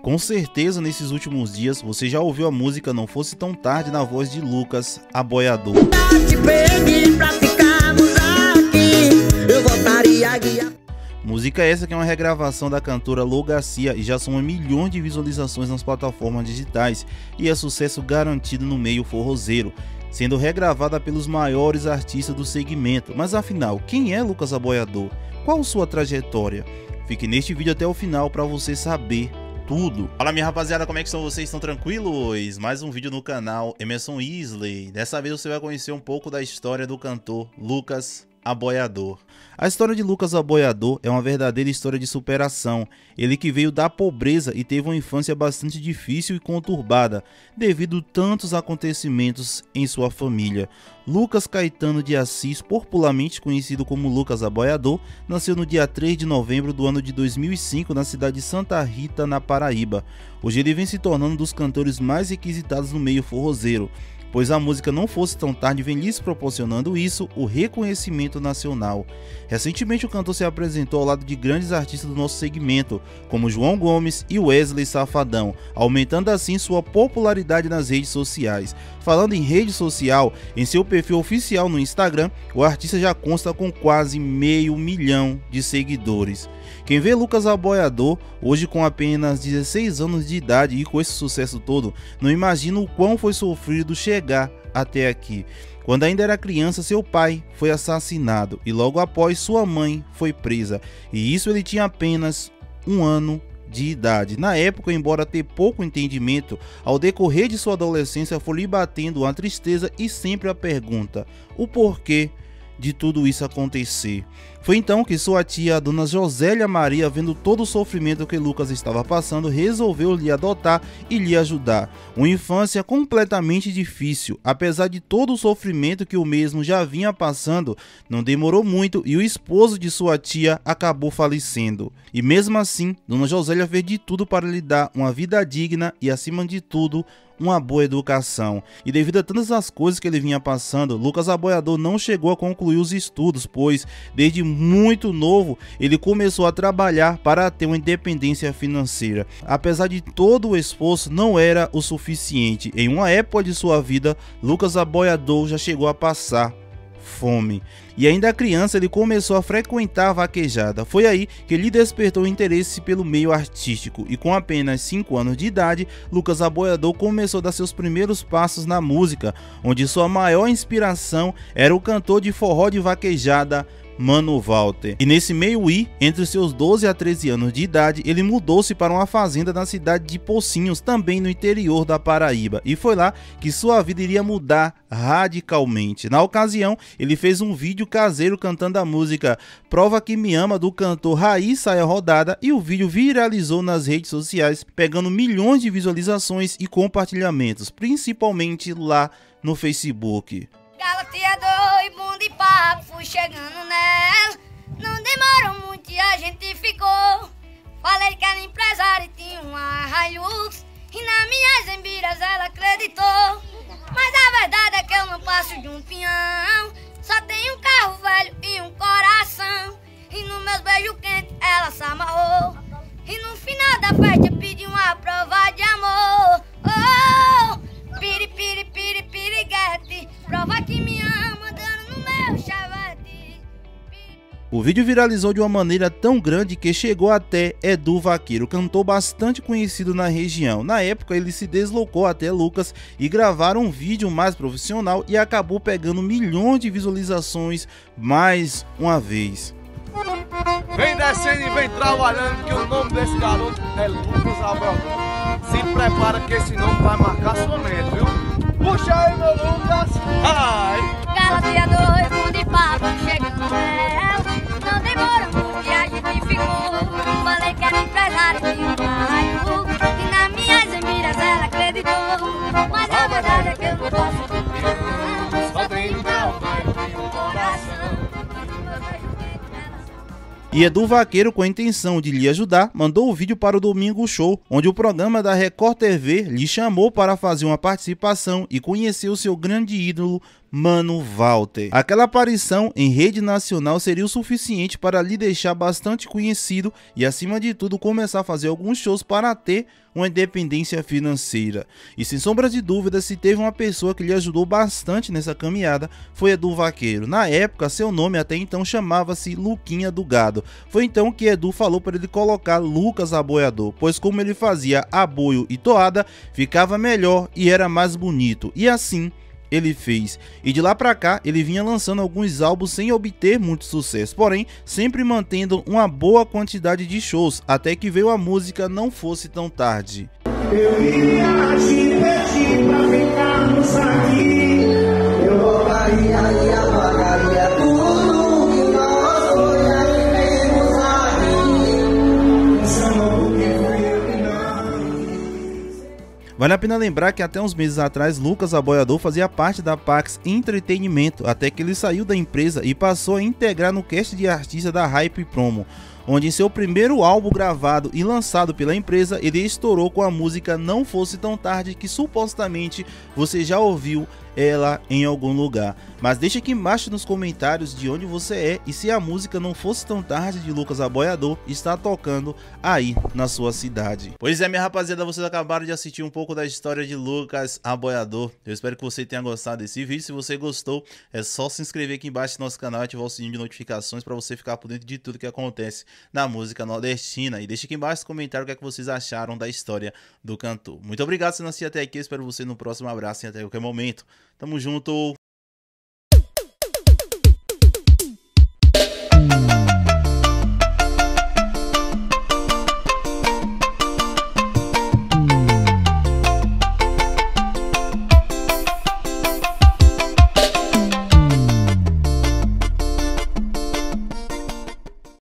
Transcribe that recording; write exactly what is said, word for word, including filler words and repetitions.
Com certeza nesses últimos dias você já ouviu a música Não Fosse Tão Tarde na voz de Lucas, a Boiador. Música essa que é uma regravação da cantora Lô Garcia e já soma milhões de visualizações nas plataformas digitais e é sucesso garantido no meio forrozeiro, sendo regravada pelos maiores artistas do segmento. Mas afinal, quem é Lucas a Boiador? Qual sua trajetória? Fique neste vídeo até o final para você saber tudo. Fala minha rapaziada, como é que estão vocês? Estão tranquilos? Mais um vídeo no canal Emerson Isley. Dessa vez você vai conhecer um pouco da história do cantor Lucas a Boiador. A história de Lucas a Boiador é uma verdadeira história de superação. Ele que veio da pobreza e teve uma infância bastante difícil e conturbada, devido a tantos acontecimentos em sua família. Lucas Caetano de Assis, popularmente conhecido como Lucas a Boiador, nasceu no dia três de novembro do ano de dois mil e cinco na cidade de Santa Rita, na Paraíba. Hoje ele vem se tornando um dos cantores mais requisitados no meio forrozeiro, pois a música Não Fosse Tão Tarde vem lhes proporcionando isso, o reconhecimento nacional. Recentemente o cantor se apresentou ao lado de grandes artistas do nosso segmento, como João Gomes e Wesley Safadão, aumentando assim sua popularidade nas redes sociais. Falando em rede social, em seu perfil oficial no Instagram, o artista já consta com quase meio milhão de seguidores. Quem vê Lucas a Boiador, hoje com apenas dezesseis anos de idade e com esse sucesso todo, não imagina o quão foi sofrido chegar até aqui. Quando ainda era criança, seu pai foi assassinado e logo após sua mãe foi presa, e isso ele tinha apenas um ano de idade. Na época, embora ter pouco entendimento, ao decorrer de sua adolescência foi lhe batendo uma tristeza e sempre a pergunta: o porquê de tudo isso acontecer? Foi então que sua tia, a dona Josélia Maria, vendo todo o sofrimento que Lucas estava passando, resolveu lhe adotar e lhe ajudar. Uma infância completamente difícil, apesar de todo o sofrimento que o mesmo já vinha passando, não demorou muito e o esposo de sua tia acabou falecendo. E mesmo assim, dona Josélia fez de tudo para lhe dar uma vida digna e, acima de tudo, uma boa educação. E devido a tantas as coisas que ele vinha passando, Lucas a Boiador não chegou a concluir os estudos, pois desde muito novo ele começou a trabalhar para ter uma independência financeira. Apesar de todo o esforço, não era o suficiente. Em uma época de sua vida, Lucas a Boiador já chegou a passar fome. E ainda criança ele começou a frequentar a vaquejada. Foi aí que ele despertou interesse pelo meio artístico e com apenas cinco anos de idade, Lucas a Boiador começou a dar seus primeiros passos na música, onde sua maior inspiração era o cantor de forró de vaquejada Mano Walter. E nesse meio aí, entre seus doze a treze anos de idade, ele mudou-se para uma fazenda na cidade de Pocinhos, também no interior da Paraíba, e foi lá que sua vida iria mudar radicalmente. Na ocasião, ele fez um vídeo caseiro cantando a música Prova Que Me Ama, do cantor Raiz Saia Rodada, e o vídeo viralizou nas redes sociais, pegando milhões de visualizações e compartilhamentos, principalmente lá no Facebook. Galateador e bom de papo, fui chegando nela. Não demorou muito e a gente ficou. Falei que era empresária e tinha uma Hilux, e nas minhas embiras ela acreditou. Mas a verdade é que eu não passo de um pinhão, só tenho um carro velho e um coração. E nos meus beijos quentes ela se amarrou, e no final da festa pedi uma prova de amor. Oh, piri, piri, piri, piriguete, prova que me ama, dando no meu chavete. O vídeo viralizou de uma maneira tão grande que chegou até Edu Vaqueiro, cantor bastante conhecido na região. Na época ele se deslocou até Lucas e gravaram um vídeo mais profissional e acabou pegando milhões de visualizações mais uma vez. Vem descendo e vem trabalhando, que o nome desse garoto é Lucas a Boiador. Se prepara que esse nome vai marcar sua mente, viu? Puxa aí, meu Lucas! Ai! Galateador e bom de papo, chegando nela. Não demorou muito e a gente ficou. Falei que era empresária e tinha uma Hilux, e nas minhas embiras ela acreditou. Mas a verdade é que eu não posso confiar, só tenho um carro velho e um coração. E Edu Vaqueiro, com a intenção de lhe ajudar, mandou o vídeo para o Domingo Show, onde o programa da Record T V lhe chamou para fazer uma participação e conhecer o seu grande ídolo, Mano Walter. Aquela aparição em rede nacional seria o suficiente para lhe deixar bastante conhecido e, acima de tudo, começar a fazer alguns shows para ter uma independência financeira. E sem sombra de dúvida, se teve uma pessoa que lhe ajudou bastante nessa caminhada, foi Edu Vaqueiro. Na época, seu nome até então chamava-se Luquinha do Gado. Foi então que Edu falou para ele colocar Lucas Aboiador, pois como ele fazia aboio e toada, ficava melhor e era mais bonito. E assim ele fez, e de lá pra cá ele vinha lançando alguns álbuns sem obter muito sucesso, porém sempre mantendo uma boa quantidade de shows, até que veio a música Não Fosse Tão Tarde. Eu ia te pedir pra ficarmos aqui, eu voltaria e apagaria tudo que nós sonhamos aqui, pensando que fui eu que não. Vale a pena lembrar que até uns meses atrás Lucas Aboiador fazia parte da Pax Entretenimento, até que ele saiu da empresa e passou a integrar no cast de artista da Hype Promo, onde em seu primeiro álbum gravado e lançado pela empresa, ele estourou com a música Não Fosse Tão Tarde, que supostamente você já ouviu ela em algum lugar. Mas deixa aqui embaixo nos comentários de onde você é e se a música Não Fosse Tão Tarde de Lucas Aboiador está tocando aí na sua cidade. Pois é, minha rapaziada, vocês acabaram de assistir um pouco da história de Lucas Aboiador. Eu espero que você tenha gostado desse vídeo. Se você gostou, é só se inscrever aqui embaixo no nosso canal e ativar o sininho de notificações para você ficar por dentro de tudo que acontece na música nordestina. E deixa aqui embaixo nos comentários o que, é que vocês acharam da história do cantor. Muito obrigado por assistir até aqui. Eu espero você no próximo abraço e até qualquer momento. Tamo junto.